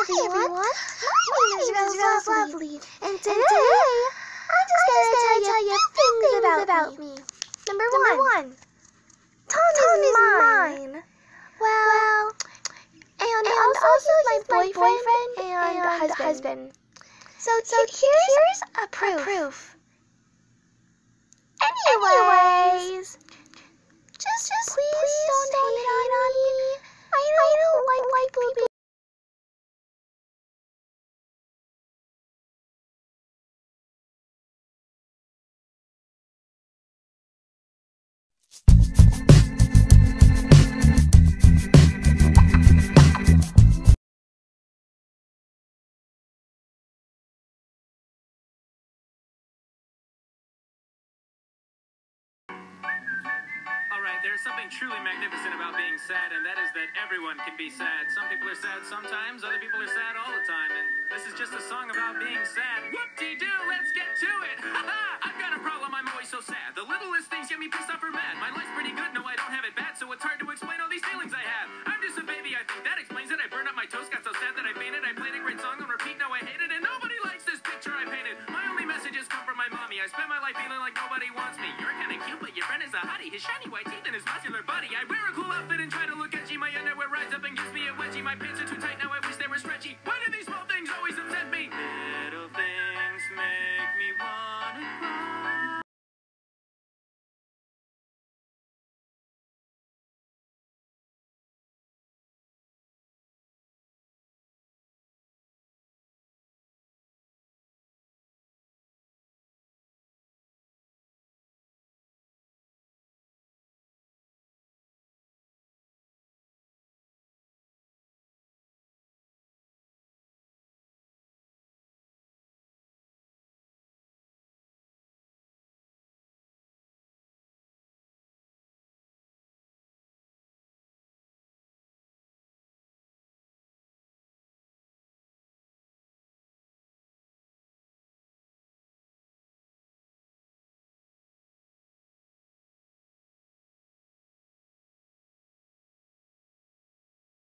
everyone. My name is Rose Lovely, and today I'm just gonna tell you a few things about me. Number one, Tom is mine. Well, and also he's my boyfriend and husband. So here's a proof. Anyways, just please don't hate on me. I don't like people. Alright, there's something truly magnificent about being sad, and that is that everyone can be sad. Some people are sad sometimes, other people are sad all the time, and this is just a song about being sad. Whoop-de-doo, let's get to it! Ha-ha! I've got a problem, I'm always so sad. The littlest things get me pissed off or mad. My life's pretty good, no I don't have it bad, so it's hard to explain all these feelings I have. I'm just a baby, I think that explains it. I burned up my toast, got so sad that I fainted. I played a great song on repeat, now I hate it, and nobody likes this picture I painted. My only messages come from my mommy. I spend my life feeling like nobody wants me. You're kinda cute, but your friend is a hottie. His shiny white teeth and his muscular body. I wear a cool outfit and try to look edgy. My underwear rides up and gives me a wedgie. My pants are too tight now.